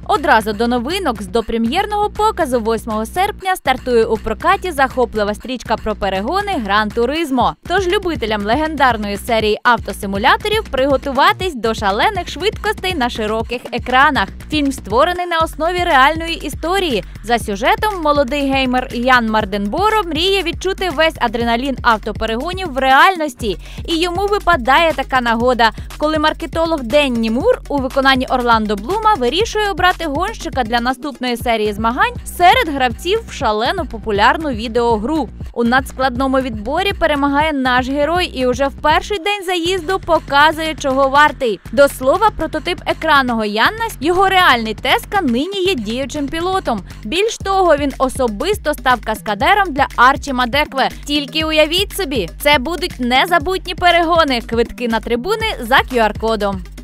Одразу до новинок з допрем'єрного показу 8 серпня стартує у прокаті захоплива стрічка про перегони «Гран Туризмо». Тож любителям легендарної серії автосимуляторів приготуватись до шалених швидкостей на широких екранах. Фільм створений на основі реальної історії. За сюжетом молодий геймер Ян Марденборо мріє відчути весь адреналін автоперегонів в реальності. І йому випадає така нагода, коли маркетолог Денні Мур у виконанні Орландо Блума вирішує обрати гонщика для наступної серії змагань серед гравців в шалено популярну відеогру. У надскладному відборі перемагає наш герой і уже в перший день заїзду показує, чого вартий. До слова, прототип екранного Янна, його реальний Теска, нині є діючим пілотом. Більш того, він особисто став каскадером для Арчі Мадекве. Тільки уявіть собі, це будуть незабутні перегони, квитки на трибуни за QR-кодом.